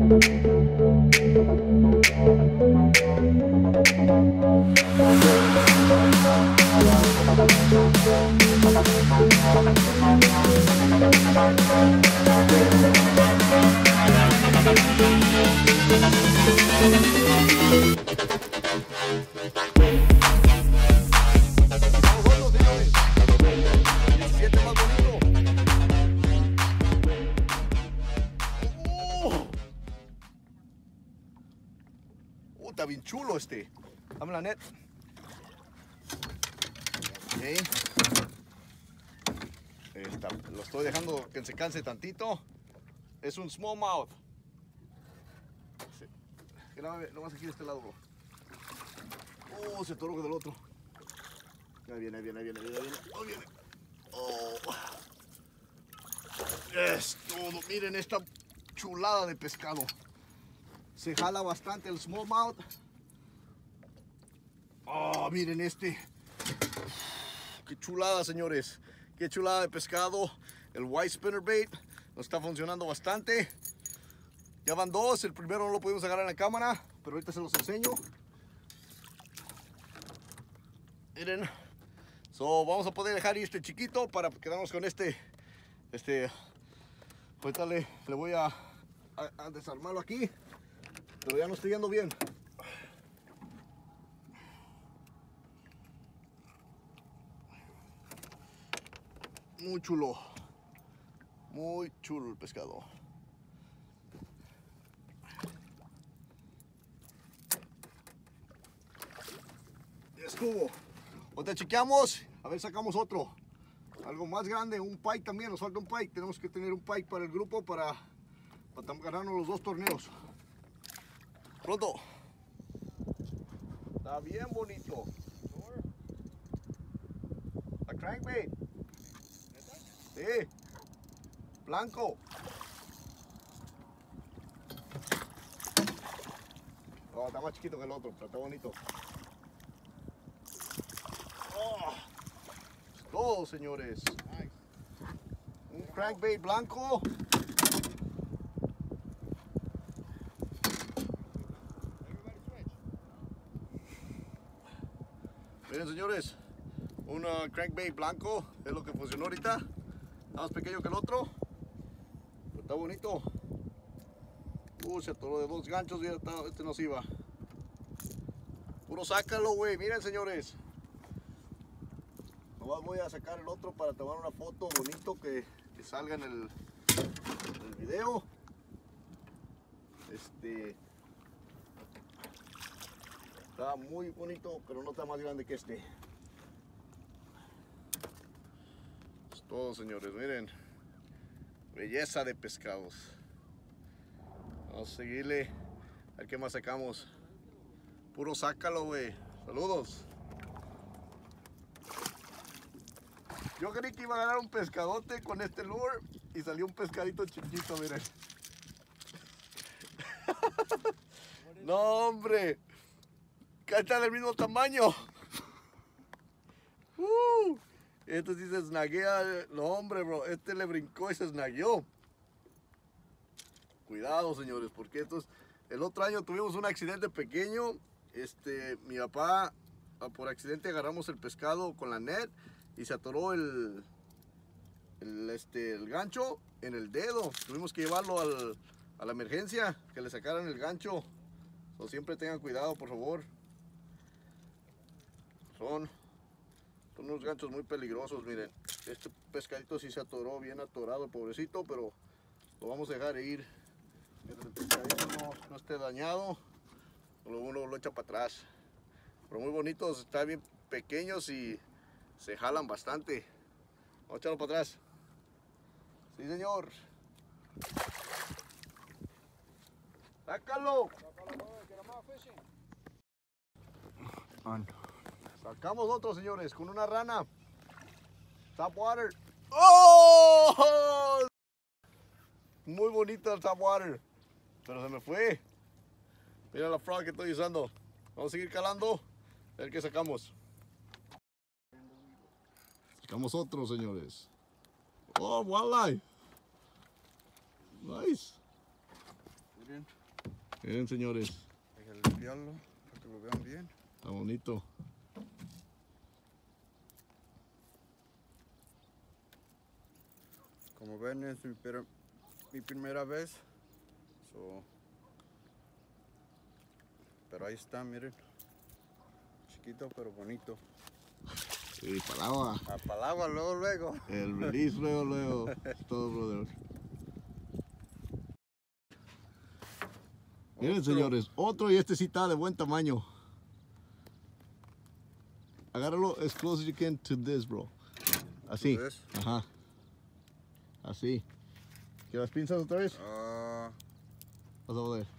Está bien chulo este. Dame la net. Okay. Lo estoy dejando que se canse tantito. Es un smallmouth. No más aquí de este lado, bro. Oh, se atoró del otro. Ahí viene. Oh. Es todo. Miren esta chulada de pescado. Se jala bastante el smallmouth. Oh, miren este. Qué chulada, señores. Qué chulada de pescado. El white spinnerbait nos está funcionando bastante. Ya van dos. El primero no lo pudimos agarrar en la cámara, pero ahorita se los enseño. Miren. Vamos a poder dejar ir este chiquito para quedarnos con este. Ahorita le voy a desarmarlo aquí. Pero ya no estoy yendo bien. Muy chulo. Muy chulo el pescado. Ya estuvo. Ahorita chequeamos. A ver, sacamos otro. Algo más grande. Un pike también. Nos falta un pike. Tenemos que tener un pike para el grupo para ganarnos los dos torneos. Pronto. Está bien bonito. A crankbait. Sí. Blanco. Oh, está más chiquito que el otro, pero está bonito. Oh, es todo, señores. Un crankbait blanco. Miren, señores, un crankbait blanco es lo que funcionó ahorita. Está más pequeño que el otro, pero está bonito. Se atoró de dos ganchos y este nos iba. Puro sácalo, güey. Miren, señores. Nomás voy a sacar el otro para tomar una foto bonito que salga en el video. Está muy bonito, pero no está más grande que este. Es todo, señores. Miren. Belleza de pescados. Vamos a seguirle. A ver qué más sacamos. Puro sácalo, güey. Saludos. Yo creí que iba a ganar un pescadote con este lure y salió un pescadito chiquito, miren. No, hombre. Está del mismo tamaño. Este sí se snaguea. No, hombre, bro. Este le brincó y se snagueó. Cuidado, señores, porque el otro año tuvimos un accidente pequeño. Mi papá, por accidente agarramos el pescado con la net y se atoró el gancho en el dedo. Tuvimos que llevarlo a la emergencia, que le sacaran el gancho. Siempre tengan cuidado, por favor. Son unos ganchos muy peligrosos, miren. Este pescadito sí se atoró, bien atorado, pobrecito, pero lo vamos a dejar ir. Mientras el pescadito no esté dañado, uno lo echa para atrás. Pero muy bonitos, están bien pequeños y se jalan bastante. Vamos a echarlo para atrás. Sí, señor. ¡Sácalo! Sacamos otro, señores, con una rana. Top water. ¡Oh! Muy bonita el top water. Pero se me fue. Mira la frog que estoy usando. Vamos a seguir calando. A ver qué sacamos. Sacamos otro, señores. Oh, walleye. Nice. Miren. Miren, señores. Hay que limpiarlo para que lo vean bien. Está bonito. Como ven, es mi primera vez. Pero ahí está, miren. Chiquito pero bonito. Sí, para el agua. Para el agua, luego. El release, luego. Es todo, brother. Miren, señores, otro, y este sí está de buen tamaño. Agárralo as close as you can to this, bro. Así. Ajá. Así. ¿Quieres las pinzas otra vez? Vas a poder.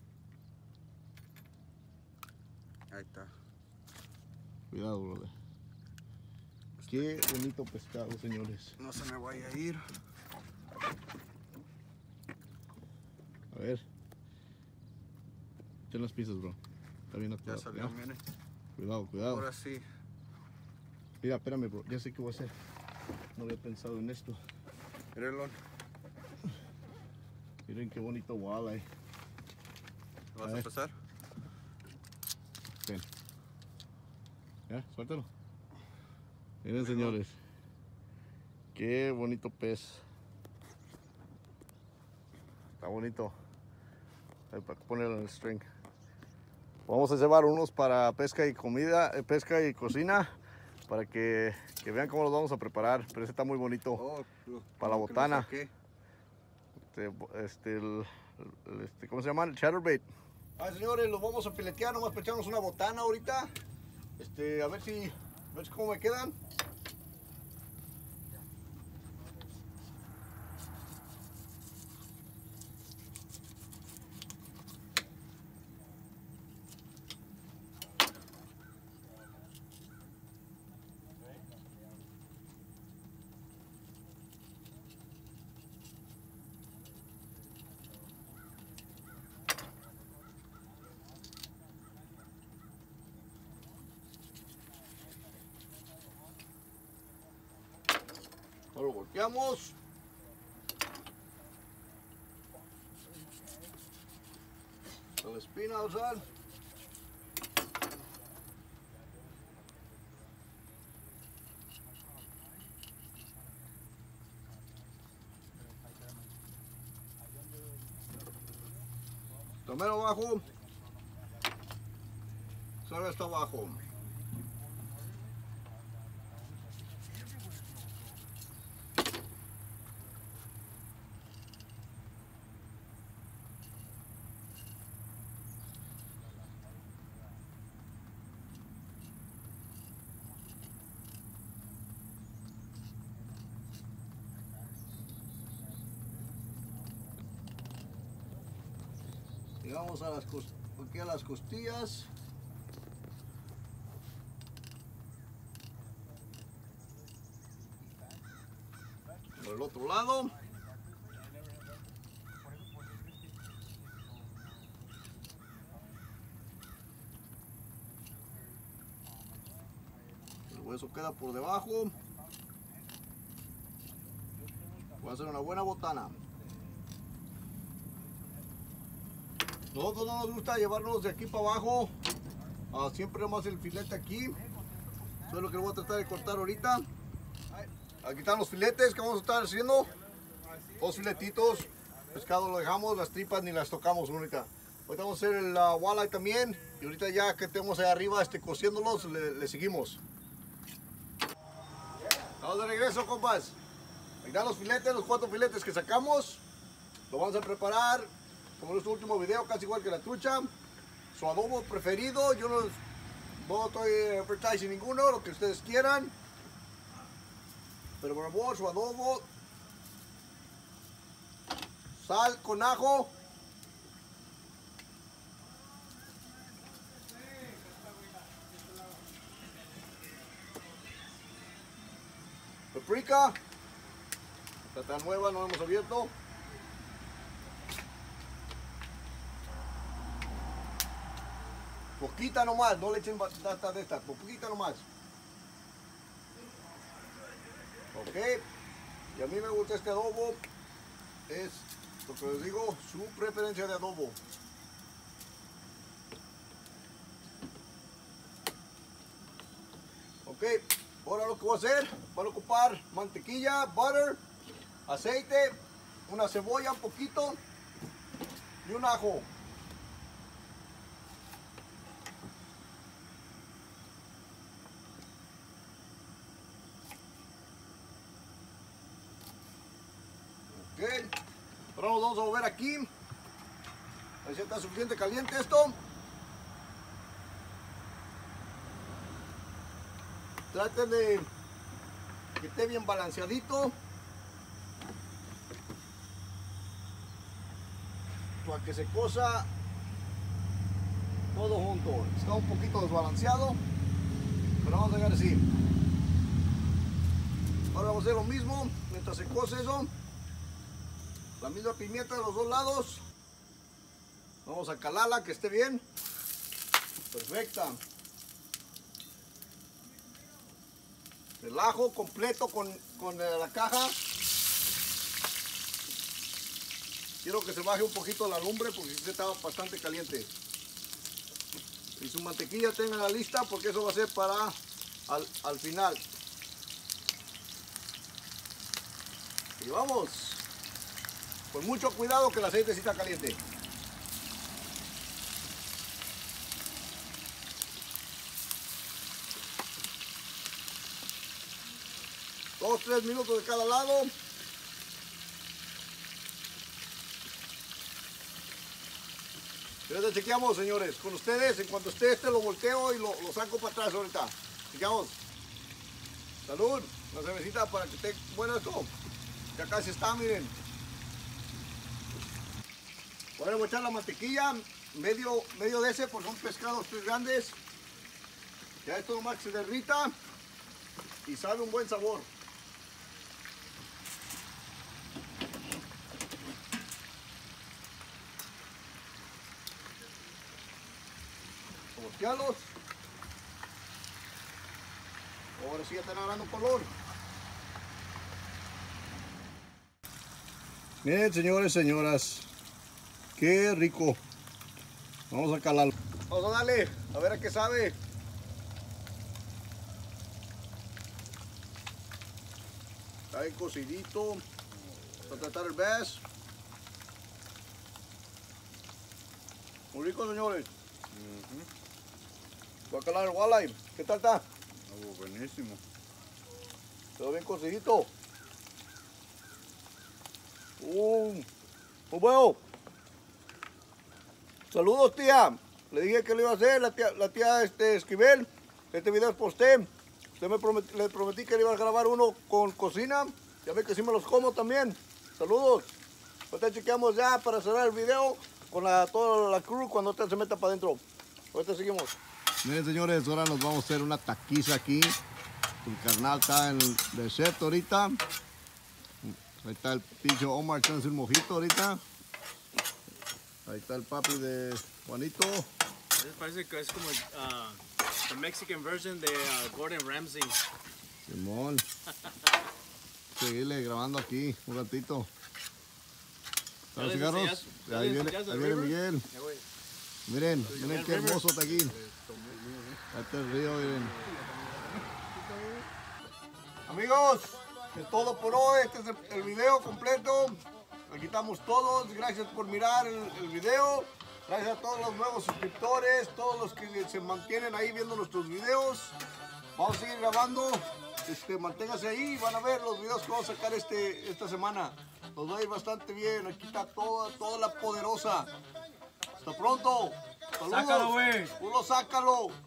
Ahí está. Cuidado, brother. Qué bonito pescado, señores. No se me vaya a ir. A ver. Ten las pinzas, bro. Está bien atorado. Ya salió, miren. Cuidado. Ahora sí. Mira, espérame, bro. Ya sé qué voy a hacer. No había pensado en esto. Mírenlo. Miren qué bonito walleye. ¿Vas a empezar? Ven. Ya, suéltalo. Miren, señores. Qué bonito pez. Está bonito. Ahí para ponerlo en el string. Vamos a llevar unos para pesca y comida, pesca y cocina, para que vean cómo los vamos a preparar. Pero este está muy bonito para la botana. ¿Cómo se llama? El chatterbait. Señores, los vamos a filetear, nomás para echarnos una botana ahorita. A ver si cómo me quedan. Lo volteamos. La espina a usar. Tomero abajo. Solo está abajo. Llegamos a aquí a las costillas. Por el otro lado. El hueso queda por debajo. Voy a hacer una buena botana. Nosotros no nos gusta llevarnos de aquí para abajo. Siempre nomás el filete aquí. Eso es lo que voy a tratar de cortar ahorita. Aquí están los filetes que vamos a estar haciendo. 2 filetitos. Pescado lo dejamos, las tripas ni las tocamos ahorita. Ahorita vamos a hacer el walleye también. Y ahorita ya que tenemos ahí arriba cociéndolos, le seguimos. Estamos de regreso, compas. Aquí están los filetes, los 4 filetes que sacamos. Lo vamos a preparar como en nuestro último video, casi igual que la trucha. Su adobo preferido, yo no estoy advertising ninguno, lo que ustedes quieran. Pero por favor, su adobo, sal con ajo, paprika, está tan nueva, no la hemos abierto. Poquita nomás, no le echen bastante de esta, poquita nomás. Ok, y a mí me gusta este adobo, es lo que les digo, su preferencia de adobo. Ok, ahora lo que voy a hacer, voy a ocupar mantequilla, butter, aceite, una cebolla un poquito y un ajo. Ok, ahora nos vamos a mover aquí. A ver si está suficiente caliente esto. Traten de que esté bien balanceadito para que se cosa todo junto. Está un poquito desbalanceado, pero vamos a dejar así. Ahora vamos a hacer lo mismo mientras se cose eso. La misma pimienta de los dos lados. Vamos a calarla que esté bien. Perfecta. El ajo completo con la caja. Quiero que se baje un poquito la lumbre porque este estaba bastante caliente. Y su mantequilla tengan lista porque eso va a ser para al final. Y vamos. Con mucho cuidado que el aceite sí está caliente. Dos, 3 minutos de cada lado. Y ahorita chequeamos, señores, con ustedes. En cuanto esté este lo volteo y lo saco para atrás ahorita. Chequeamos. Salud. Una cervecita para que esté bueno esto. Ya casi está, miren. Ahora voy a echar la mantequilla. Medio de ese porque son pescados 3 grandes. Ya esto nomás que se derrita. Y sabe un buen sabor. Voltealos. Ahora sí ya están agarrando color. Miren, señores, señoras, qué rico. Vamos a calarlo. Vamos a darle, a ver a qué sabe. Está bien cocidito. Para tratar el bass. Muy rico, señores. Voy a calar el walleye. ¿Qué tal está? Oh, buenísimo. Quedó bien cocidito. Muy bueno. Saludos, tía. Le dije que lo iba a hacer, la tía Esquivel. Este video es por usted. Le prometí que le iba a grabar uno con cocina. Ya ve que sí me los como también. Saludos. Ahorita chequeamos ya para cerrar el video con toda la crew cuando usted se meta para adentro. Ahorita seguimos. Miren, señores, ahora nos vamos a hacer una taquiza aquí. El carnal está en el desierto ahorita. Ahí está el pinche Omar echándose un mojito ahorita. Ahí está el papi de Juanito. Parece que es como the Mexican version de Gordon Ramsay. Simón. Seguirle grabando aquí un ratito. ¿Los cigarros? Ahí viene Miguel. Miren, miren qué hermoso está aquí. Ahí está el río, miren. Amigos, es todo por hoy. Este es el video completo. Aquí estamos todos. Gracias por mirar el video. Gracias a todos los nuevos suscriptores, todos los que se mantienen ahí viendo nuestros videos. Vamos a seguir grabando. Manténgase ahí, van a ver los videos que vamos a sacar esta semana. Nos va a ir bastante bien. Aquí está toda la poderosa. Hasta pronto. Saludos. Sácalo, güey. Uno, sácalo.